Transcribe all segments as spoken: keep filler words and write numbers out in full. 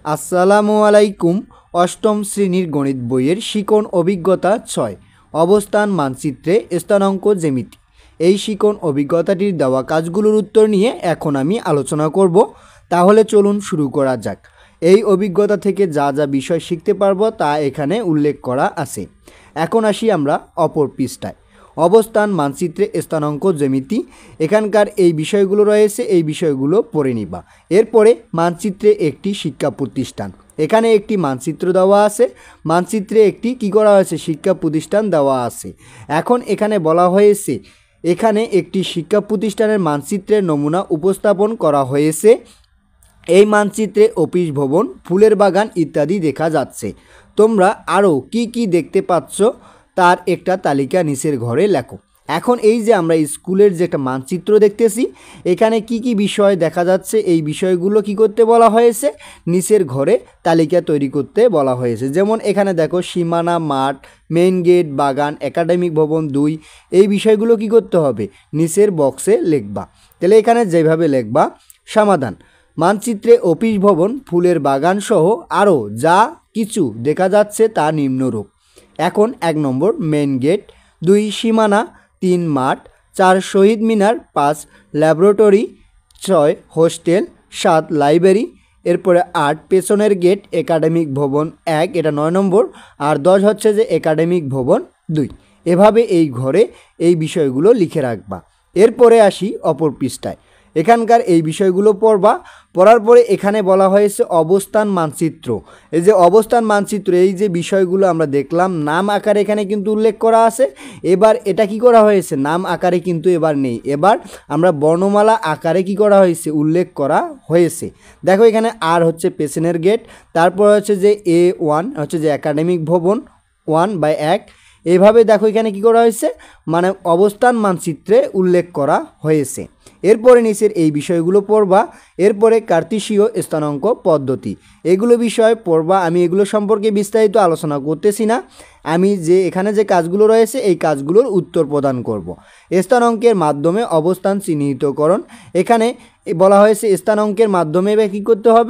আসসালামু আলাইকুম। অষ্টম শ্রেণীর গণিত বইয়ের শিকন অভিজ্ঞতা ছয়, অবস্থান মানচিত্রে স্থানাঙ্ক জ্যামিতি। এই শিকন অভিজ্ঞতাটির দেওয়া কাজগুলোর উত্তর নিয়ে এখন আমি আলোচনা করব। তাহলে চলুন শুরু করা যাক। এই অভিজ্ঞতা থেকে যা যা বিষয় শিখতে পারবো তা এখানে উল্লেখ করা আছে। এখন আসি আমরা অপর পৃষ্ঠায়। অবস্থান মানচিত্রে স্থানাঙ্ক জ্যামিতি, এখানকার এই বিষয়গুলো রয়েছে, এই বিষয়গুলো পড়ে নিবা। এরপরে মানচিত্রে একটি শিক্ষা প্রতিষ্ঠান, এখানে একটি মানচিত্র দেওয়া আছে, মানচিত্রে একটি কি করা হয়েছে, শিক্ষা প্রতিষ্ঠান দেওয়া আছে। এখন এখানে বলা হয়েছে এখানে একটি শিক্ষা প্রতিষ্ঠানের মানচিত্রের নমুনা উপস্থাপন করা হয়েছে। এই মানচিত্রে অফিস ভবন, ফুলের বাগান ইত্যাদি দেখা যাচ্ছে। তোমরা আরও কি কি দেখতে পাচ্ছ তার একটা তালিকা নিচের ঘরে লেখো। এখন এই যে আমরা স্কুলের যে একটা মানচিত্র দেখতেছি, এখানে কি কি বিষয় দেখা যাচ্ছে, এই বিষয়গুলো কি করতে বলা হয়েছে, নিচের ঘরে তালিকা তৈরি করতে বলা হয়েছে। যেমন এখানে দেখো সীমানা, মাঠ, মেইন গেট, বাগান, একাডেমিক ভবন দুই, এই বিষয়গুলো কি করতে হবে, নিচের বক্সে লিখবা। তাহলে এখানে যেভাবে লিখবা, সমাধান মানচিত্রে অফিস ভবন, ফুলের বাগান সহ আরও যা কিছু দেখা যাচ্ছে তা নিম্নরূপ। এখন এক নম্বর মেইন গেট, দুই সীমানা, তিন মাঠ, চার শহীদ মিনার, পাঁচ ল্যাবরেটরি, ছয় হোস্টেল, সাত লাইব্রেরি, এরপরে আট পেছনের গেট, একাডেমিক ভবন এক, এটা নয় নম্বর, আর দশ হচ্ছে যে একাডেমিক ভবন দুই। এভাবে এই ঘরে এই বিষয়গুলো লিখে রাখবা। এরপরে আসি অপর পৃষ্ঠায়, এখানকার এই বিষয়গুলো পড়বা। পড়ার পরে এখানে বলা হয়েছে অবস্থান মানচিত্র। এই যে অবস্থান মানচিত্র, এই যে বিষয়গুলো আমরা দেখলাম নাম আকারে এখানে কিন্তু উল্লেখ করা আছে। এবার এটা কি করা হয়েছে, নাম আকারে কিন্তু এবার নেই, এবার আমরা বর্ণমালা আকারে কি করা হয়েছে, উল্লেখ করা হয়েছে। দেখো এখানে আর হচ্ছে পেছনের গেট, তারপর হচ্ছে যে এ ওয়ান হচ্ছে যে একাডেমিক ভবন ওয়ান বাই এক। এইভাবে দেখো এখানে কি করা হয়েছে, মানে অবস্থান মানচিত্রে উল্লেখ করা হয়েছে। এরপরে নিচের এই বিষয়গুলো পড়বা। এরপরে কার্তেশীয় স্থানাঙ্ক পদ্ধতি, এগুলো বিষয় পড়বা। আমি এগুলো সম্পর্কে বিস্তারিত আলোচনা করতেছি না, আমি যে এখানে যে কাজগুলো রয়েছে এই কাজগুলোর উত্তর প্রদান করব। স্থানাঙ্কের মাধ্যমে অবস্থান চিহ্নিতকরণ, এখানে বলা হয়েছে স্থানাঙ্কের মাধ্যমে কী করতে হবে,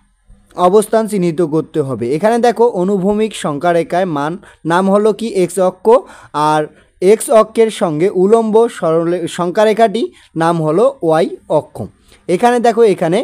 অবস্থান চিহ্নিত করতে হবে। এখানে দেখো অনুভূমিক সংখ্যারেখায় মান নাম হলো কি এক্স অক্ষ, আর এক্স অক্ষের সঙ্গে উলম্ব সরল সংখ্যারেখাটি নাম হলো ওয়াই অক্ষ। এখানে দেখো এখানে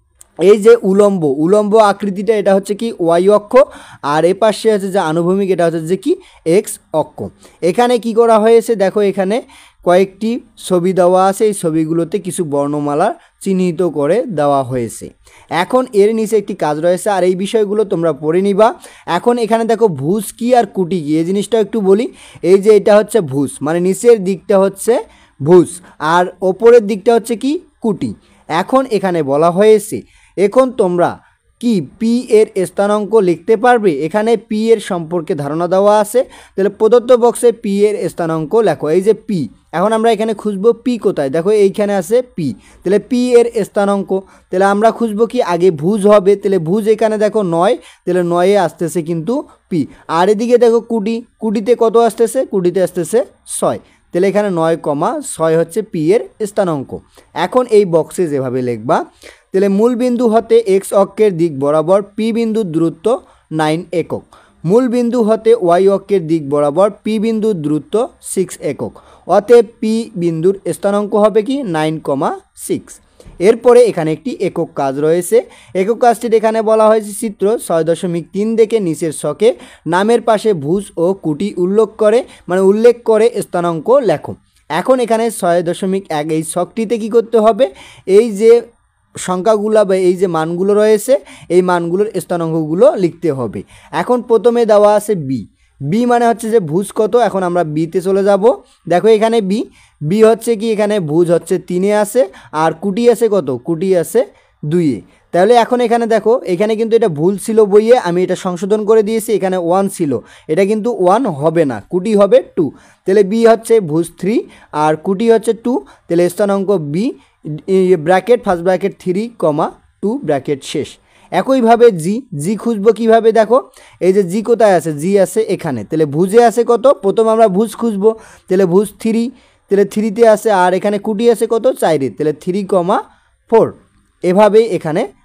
এই যে উলম্ব উলম্ব আকৃতিটা এটা হচ্ছে কি ওয়াই অক্ষ, আর এ পাশে হচ্ছে যে আনুভূমিক এটা হচ্ছে যে কি এক্স অক্ষ। এখানে কি করা হয়েছে, দেখো এখানে কয়েকটি ছবি দেওয়া আছে, এই ছবিগুলোতে কিছু বর্ণমালা চিহ্নিত করে দেওয়া হয়েছে। এখন এর নিচে একটি কাজ রয়েছে, আর এই বিষয়গুলো তোমরা পড়ে নিবা। এখন এখানে দেখো ভুজ কি আর কুটি কি, এই জিনিসটা একটু বলি। এই যে এটা হচ্ছে ভুজ, মানে নিচের দিকটা হচ্ছে ভুজ আর ওপরের দিকটা হচ্ছে কি কুটি। এখন এখানে বলা হয়েছে এখন তোমরা কি পি এর স্থানাঙ্ক লিখতে পারবে, এখানে পি এর সম্পর্কে ধারণা দেওয়া আছে। তাহলে প্রদত্ত বক্সে পি এর স্থানাঙ্ক লেখো। এই যে পি, এখন আমরা এখানে খুঁজবো পি কোথায়, দেখো এইখানে আছে পি। তাহলে পি এর স্থানাঙ্ক, তাহলে আমরা খুঁজবো কি আগে ভুজ হবে, তাহলে ভুজ এখানে দেখো নয়, তাহলে নয়ে আসতেছে কিন্তু পি। আর এদিকে দেখো কুটি, কুটিতে কত আসতেছে, কুটিতে আসতেছে ছয়, তাহলে এখানে নয় কমা ছয় হচ্ছে পি এর স্থানাঙ্ক। এখন এই বক্সে যেভাবে লিখবা, তাহলে মূল বিন্দু হতে এক্স অক্ষের দিক বরাবর পি বিন্দুর দূরত্ব নাইন একক, মূল বিন্দু হতে ওয়াই অক্ষের দিক বরাবর পি বিন্দুর দূরত্ব সিক্স একক, অতএব পি বিন্দুর স্থানাঙ্ক হবে কি নাইন কমা সিক্স। এরপরে এখানে একটি একক কাজ রয়েছে। একক কাজটির এখানে বলা হয়েছে চিত্র ছয় দশমিক তিন দেখে নিচের ছকে নামের পাশে ভুজ ও কুটি উল্লেখ করে মানে উল্লেখ করে স্থানাঙ্ক লেখো। এখন এখানে ছয় দশমিক এক এই ছকটিতে কী করতে হবে, এই যে সংখ্যাগুলো বা এই যে মানগুলো রয়েছে এই মানগুলোর স্থানাঙ্কগুলো লিখতে হবে। এখন প্রথমে দেওয়া আছে বি, বি মানে হচ্ছে যে ভুজ কত, এখন আমরা বিতে চলে যাব। দেখো এখানে বি, বি হচ্ছে কি এখানে ভুজ হচ্ছে তিনে আছে, আর কুটি আছে কত, কুটি আছে দুইয়ে। তাহলে এখন এখানে দেখো এখানে কিন্তু এটা ভুল ছিল বইয়ে, আমি এটা সংশোধন করে দিয়েছি, এখানে ওয়ান ছিল, এটা কিন্তু ওয়ান হবে না, কুটি হবে টু। তাহলে বি হচ্ছে ভুজ থ্রি আর কুটি হচ্ছে টু, তাহলে স্থানাঙ্ক B bracket first bracket three comma two bracket শেষ। একইভাবে জি, জি খুঁজবো কীভাবে, দেখো এই যে জি কোথায় আছে, জি আছে এখানে, তাহলে ভুজে আছে কত, প্রথম আমরা ভুজ খুঁজবো, তাহলে ভুজ থ্রি, তাহলে থ্রিতে আছে, আর এখানে কুটি আছে কত চাইরে, তাহলে থ্রি কমা ফোর। এভাবেই এখানে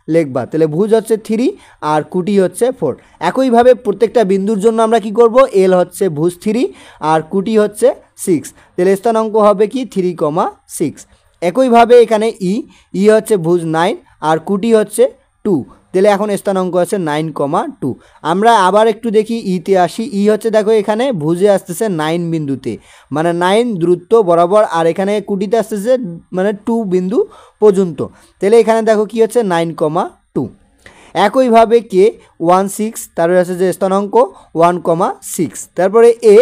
লিখবা। তাহলে ভুজ হচ্ছে থ্রি আর কুটি হচ্ছে ফোর। একইভাবে প্রত্যেকটা বিন্দুর জন্য আমরা কি করব, এল হচ্ছে ভুজ থ্রি আর কুটি হচ্ছে সিক্স, তাহলে স্থানাঙ্ক হবে কি থ্রি কমা সিক্স। একইভাবে এখানে ই ই হচ্ছে ভুজ নাইন আর কুটি হচ্ছে টু, তাহলে এখন স্থানাঙ্ক আছে নাইন কমা টু। আমরা আবার একটু দেখি ইতে আসি। ই হচ্ছে দেখো এখানে ভুজে আসতেছে নাইন বিন্দুতে, মানে নাইন দূরত্ব বরাবর, আর এখানে কুটিতে আসতেছে মানে টু বিন্দু পর্যন্ত, তাহলে এখানে দেখো কি হচ্ছে নাইন কমা টু। একইভাবে কে ওয়ান সিক্স, তারপরে আছে যে স্থানাঙ্ক ওয়ান কমা সিক্স, তারপরে এ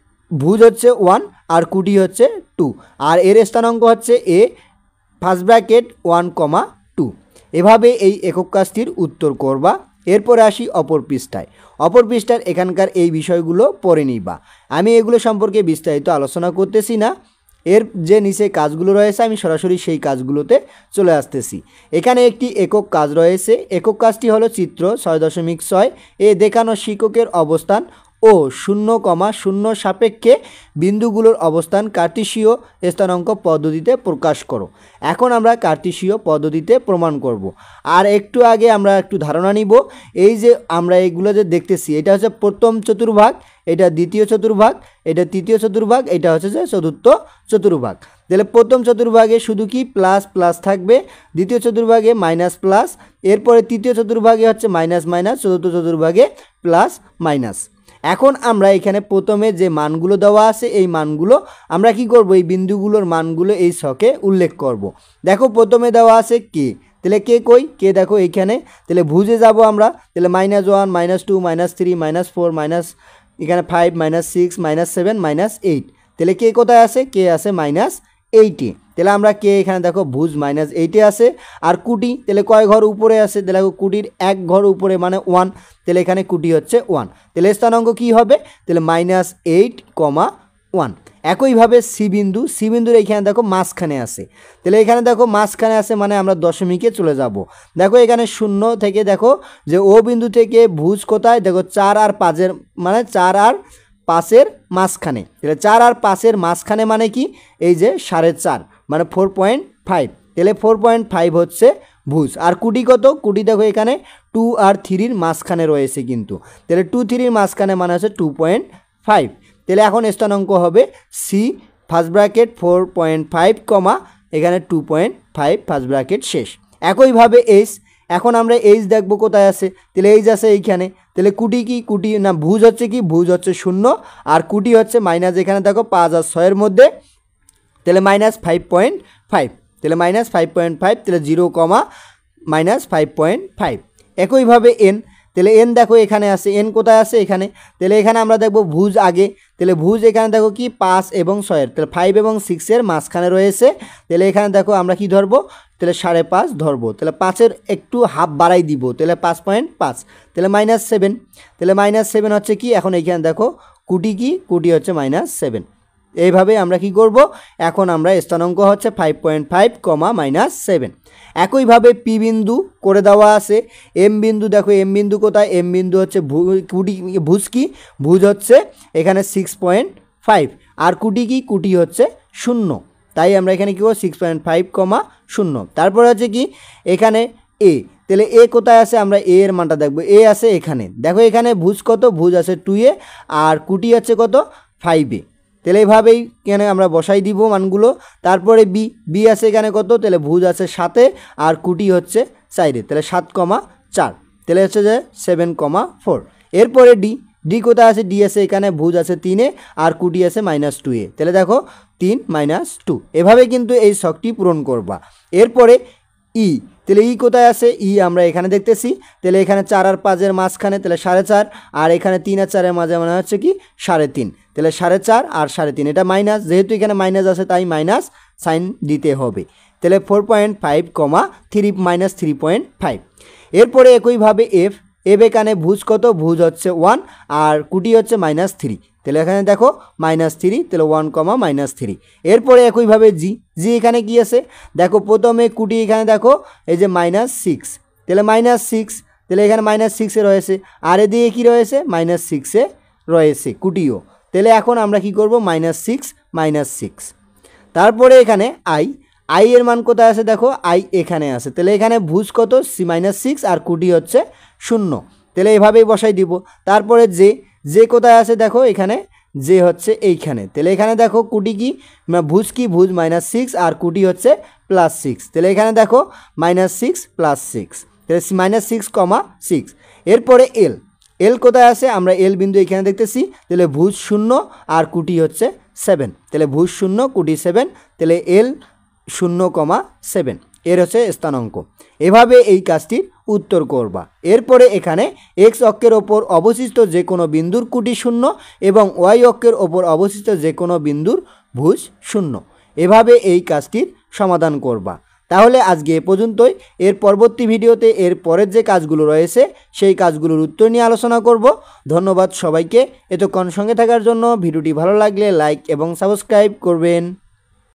ভুজ হচ্ছে ওয়ান আর কুটি হচ্ছে টু, আর এর স্থানাঙ্ক হচ্ছে A first bracket one comma two. এভাবে এই একক কাজটির উত্তর করবা। এরপরে আসি অপর পৃষ্ঠায়। অপর পৃষ্ঠার এখানকার এই বিষয়গুলো পড়ে নিবা, আমি এগুলো সম্পর্কে বিস্তারিত আলোচনা করতেছি না। এর যে নিচে কাজগুলো রয়েছে আমি সরাসরি সেই কাজগুলোতে চলে আসতেছি। এখানে একটি একক কাজ রয়েছে, একক কাজটি হলো চিত্র ছয় দশমিক ছয় এ দেখানো শিক্ষকের অবস্থান ও শূন্য কমা শূন্য সাপেক্ষে বিন্দুগুলোর অবস্থান কার্টেসীয় স্থানাঙ্ক পদ্ধতিতে প্রকাশ করো। এখন আমরা কার্টেসীয় পদ্ধতিতে প্রমাণ করব। আর একটু আগে আমরা একটু ধারণা নিব, এই যে আমরা এইগুলো যে দেখতেছি এটা হচ্ছে প্রথম চতুর্ভাগ, এটা দ্বিতীয় চতুর্ভাগ, এটা তৃতীয় চতুর্ভাগ, এটা হচ্ছে যে চতুর্থ চতুর্ভাগ। তাহলে প্রথম চতুর্ভাগে শুধু কি প্লাস প্লাস থাকবে, দ্বিতীয় চতুর্ভাগে মাইনাস প্লাস, এরপরে তৃতীয় চতুর্ভাগে হচ্ছে মাইনাস মাইনাস, চতুর্থ চতুর্ভাগে প্লাস মাইনাস। এখন আমরা এখানে প্রথমে যে মানগুলো দেওয়া আছে এই মানগুলো আমরা কি করব, এই বিন্দুগুলোর মানগুলো এই ছকে উল্লেখ করব। দেখো প্রথমে দেওয়া আছে কে, তাহলে কে কই, কে দেখো এইখানে, তাহলে ভুজে যাব আমরা, তাহলে minus one minus two minus three minus four minus এখানে five minus six minus seven minus eight, তাহলে কে কোথায় আছে, কে আছে মাইনাস এইটে, তাহলে আমরা কে এখানে দেখো ভুজ মাইনাস এইটে আছে। আর কুটি তাহলে কয় ঘর উপরে আছে, তাহলে কুটির এক ঘর উপরে মানে ওয়ান, তাহলে এখানে কুটি হচ্ছে ওয়ান, তাহলে স্থানাঙ্ক কী হবে, তাহলে মাইনাস এইট কমা ওয়ান। একইভাবে সি বিন্দু, সি বিন্দুর এইখানে দেখো মাঝখানে আছে, তাহলে এখানে দেখো মাঝখানে আছে মানে আমরা দশমিকে চলে যাব। দেখো এখানে শূন্য থেকে দেখো যে ও বিন্দু থেকে ভুজ কোথায়, দেখো চার আর পাঁচের মানে চার আর পাঁচের মাঝখানে, তাহলে চার আর পাঁচের মাঝখানে মানে কি, এই যে সাড়ে চার মানে ফোর পয়েন্ট ফাইভ, তাহলে ফোর পয়েন্ট ফাইভ হচ্ছে ভুজ। আর কুটি কত, কুটি দেখো এখানে টু আর থ্রির মাঝখানে রয়েছে কিন্তু, তাহলে টু থ্রির মাঝখানে মানে হচ্ছে টু পয়েন্ট ফাইভ, তাহলে এখন স্থানাঙ্ক হবে C first bracket four point five comma এখানে two point five first bracket শেষ। একইভাবে এইচ, এখন আমরা এইচ দেখবো কোথায় আছে, তাহলে এইচ আছে এইখানে, তাহলে কুটি কি, কুটি না ভুজ হচ্ছে কি, ভুজ হচ্ছে শূন্য আর কুটি হচ্ছে মাইনাস এখানে দেখো পাঁচ আর ছয়ের মধ্যে, তাহলে মাইনাস ফাইভ পয়েন্ট ফাইভ, তাহলে মাইনাস ফাইভ পয়েন্ট ফাইভ, তাহলে zero comma minus five point five. একইভাবে এন, তাহলে এন দেখো এখানে আছে, এন কোথায় আছে এখানে, তাহলে এখানে আমরা দেখবো ভুজ আগে, তাহলে ভুজ এখানে দেখো কি পাঁচ এবং ছয়ের, তাহলে ফাইভ এবং সিক্সের মাঝখানে রয়েছে, তাহলে এখানে দেখো আমরা কি ধরবো, তাহলে সাড়ে পাঁচ ধরবো, তাহলে পাঁচের একটু হাফ বাড়াই দিব, তাহলে পাঁচ পয়েন্ট পাঁচ, তাহলে মাইনাস সেভেন, তাহলে মাইনাস সেভেন হচ্ছে কি, এখন এইখানে দেখো কুটি কি, কুটি হচ্ছে মাইনাস সেভেন। এইভাবে আমরা কি করব, এখন আমরা স্থানাঙ্ক হচ্ছে five point five comma minus seven. একইভাবে পি বিন্দু করে দেওয়া আছে, এম বিন্দু দেখো এম বিন্দু কোথায়, এম বিন্দু হচ্ছে কুটি ভুজ কি, ভুজ হচ্ছে এখানে সিক্স পয়েন্ট ফাইভ আর কুটি কি, কুটি হচ্ছে শূন্য, তাই আমরা এখানে কী করব সিক্স পয়েন্ট ফাইভ কমা শূন্য। তারপরে হচ্ছে কি এখানে এ, তাহলে এ কোথায় আছে, আমরা এ এর মানটা দেখবো, এ আছে এখানে, দেখো এখানে ভুজ কত, ভুজ আছে টু এ আর কুটি আছে কত ফাইভে, তাহলে এইভাবেই কেন আমরা বসাই দিব মানগুলো। তারপরে বি, বি আছে এখানে কত, তাহলে ভুজ আছে সাতে আর কুটি হচ্ছে চাইরে, তাহলে সাত কমা চার, তাহলে হচ্ছে যে সেভেন কমা ফোর। এরপরে ডি, ডি কোথায় আছে, ডি আছে এখানে ভুজ আছে তিনে আর কুটি আছে মাইনাস টু এ, তাহলে দেখো তিন মাইনাস টু, এভাবে কিন্তু এই ছকটি পূরণ করবা। এরপরে ই, তাহলে ই কোথায় আছে, ই আমরা এখানে দেখতেছি, তাহলে এখানে চার আর পাঁচের মাঝখানে, তাহলে সাড়ে চার আর এখানে তিন আর চারের মাঝে মানে হচ্ছে কি সাড়ে তিন, তাহলে সাড়ে চার আর সাড়ে তিন, এটা মাইনাস, যেহেতু এখানে মাইনাস আছে তাই মাইনাস সাইন দিতে হবে, তাহলে four point five comma three minus three point five. এরপরে একইভাবে এফ, এফ এখানে ভুজ কত, ভুজ হচ্ছে ওয়ান আর কুটি হচ্ছে মাইনাস থ্রি, তাহলে এখানে দেখো মাইনাস থ্রি, তাহলে ওয়ান কমা মাইনাস থ্রি। এরপরে একইভাবে জি, জি এখানে কি আছে দেখো প্রথমে কুটি এখানে দেখো এই যে মাইনাস সিক্স, তাহলে মাইনাস সিক্স, তাহলে এখানে মাইনাস সিক্সে রয়েছে আর এদিকে কী রয়েছে মাইনাস সিক্সে রয়েছে কুটিও, তাহলে এখন আমরা কি করব মাইনাস সিক্স মাইনাস সিক্স। তারপরে এখানে আই, আই এর মান কোথায় আছে দেখো, আই এখানে আছে, তাহলে এখানে ভুজ কত সি মাইনাস সিক্স আর কুটি হচ্ছে শূন্য, তাহলে এভাবেই বসাই দিব। তারপরে যে যে কোথায় আছে দেখো, এখানে যে হচ্ছে এইখানে, তাহলে এখানে দেখো কুটি কি ভুজ কি ভুজ মাইনাস সিক্স আর কুটি হচ্ছে প্লাস সিক্স, তাহলে এখানে দেখো মাইনাস সিক্স প্লাস সিক্স, তাহলে মাইনাস সিক্স কমা সিক্স। এরপরে এল এল কোথায় আছে, আমরা এল বিন্দু এখানে দেখতেছি, তাহলে ভুজ শূন্য আর কুটি হচ্ছে সেভেন, তাহলে ভুজ শূন্য কুটি সেভেন, তাহলে এল শূন্য কমা সেভেন এর হচ্ছে স্থানাঙ্ক। এভাবে এই কাজটির উত্তর করবা। এরপরে এখানে এক্স অক্ষের ওপর অবশিষ্ট যে কোনো বিন্দুর কুটি শূন্য এবং ওয়াই অক্ষের ওপর অবশিষ্ট যে কোনো বিন্দুর ভুজ শূন্য, এভাবে এই কাজটির সমাধান করবা। তাহলে আজকে এ পর্যন্তই। এর পরবর্তী ভিডিওতে এর পরের যে কাজগুলো রয়েছে সেই কাজগুলোর উত্তর নিয়ে আলোচনা করব। ধন্যবাদ সবাইকে এতক্ষণ সঙ্গে থাকার জন্য। ভিডিওটি ভালো লাগলে লাইক এবং সাবস্ক্রাইব করবেন।